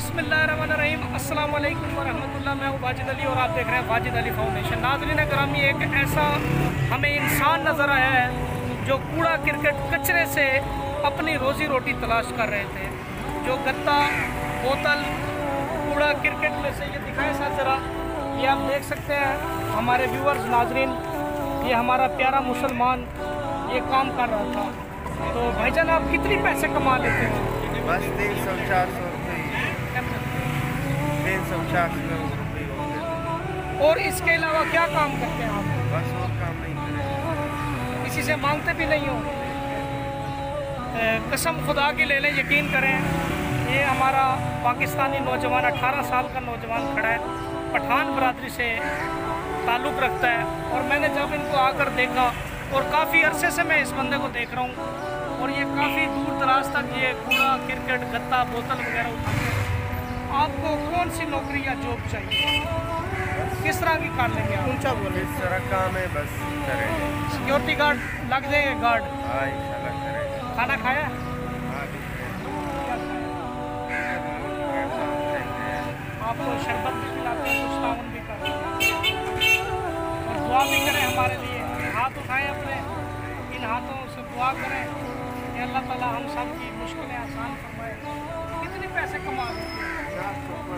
बिस्मिल्लाहिर्रहमानिर्रहीम अस्सलाम वालेकुम वरहमतुल्लाह। मैं हूँ वाजिद अली और आप देख रहे हैं वाजिद अली फाउंडेशन। नाज़रीन ग्रामी, एक ऐसा हमें इंसान नज़र आया है जो कूड़ा क्रिकेट कचरे से अपनी रोज़ी रोटी तलाश कर रहे थे। जो गत्ता, बोतल, कूड़ा क्रिकेट में से ये दिखाए साथ ज़रा, ये आप देख सकते हैं हमारे व्यूअर्स नाज़रीन, ये हमारा प्यारा मुसलमान ये काम कर रहा था। तो भाईजान, आप कितने पैसे कमा लेते हैं? बस 300-400 रुपये, 300-400 रुपये होते। और इसके अलावा क्या काम करते हैं आप? बस और काम नहीं करें, किसी से मांगते भी नहीं हो? कसम खुदा की ले लें, यकीन करें, ये हमारा पाकिस्तानी नौजवान 18 साल का नौजवान खड़ा है, पठान बरादरी से ताल्लुक़ रखता है। और मैंने जब इनको आकर देखा, और काफ़ी अरसे से मैं इस बंदे को देख रहा हूँ, और ये काफ़ी दूर दराज तक ये कूड़ा क्रिकेट गत्ता बोतल वगैरह उठाते हैं। आपको कौन सी नौकरी या जॉब चाहिए? किस तरह की कर लेंगे आप? ऊंचा बोले, इस तरह काम है, बस करेंगे। सिक्योरिटी गार्ड लग जाएंगे? गार्ड? हाँ, इंशाल्लाह करेंगे। खाना खाया? आपको शरबत भी पिलाते हैं, कुछ ताउन भी करते हैं, और दुआ भी करें हमारे लिए। हाथ उठाएं अपने, इन हाथों से दुआ करें कि अल्लाह ताला हम सब की मुश्किलें आसान फरमाए। कितने पैसे कमा लेते हैं?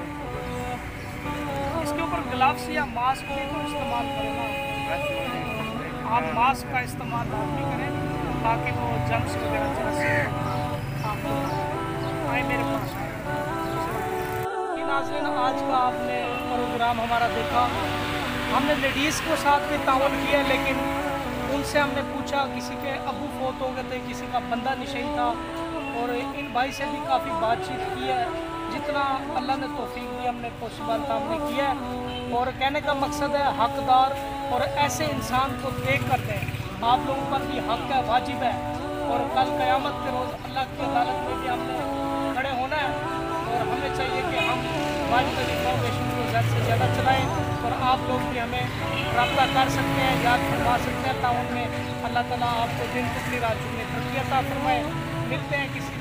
इसके ऊपर ग्लव्स या मास्क भी तो इस्तेमाल करें ना। आप मास्क का इस्तेमाल लाजमी करें ताकि वो जम्स वगैरह जैसे आपको आए मेरे पास आए। नाज़रीन, आज का आपने प्रोग्राम हमारा देखा। हमने लेडीज़ को साथ भी ताउन किया, लेकिन उनसे हमने पूछा, किसी के अबू फोत हो गए थे, किसी का बंदा निशई था, और इन भाई से भी काफ़ी बातचीत की है। जितना अल्लाह ने तौफीक दी हमने पॉसिबल था हमने किया है। और कहने का मकसद है हकदार और ऐसे इंसान को देख कर दें। आप लोगों पर भी हक है, वाजिब है, और कल क़यामत के रोज़ अल्लाह की अदालत में भी हमने खड़े होना है। और हमें चाहिए कि हम वाजिद अली फाउंडेशन को ज़्यादा से ज़्यादा चलाएँ, और आप लोग भी हमें रब्ता कर सकते हैं, याद फरमा सकते हैं ताउन में। अल्लाह ताला आपको दिन दुगनी रात दुगनी तरक्की अता फरमाए। मिलते हैं किसी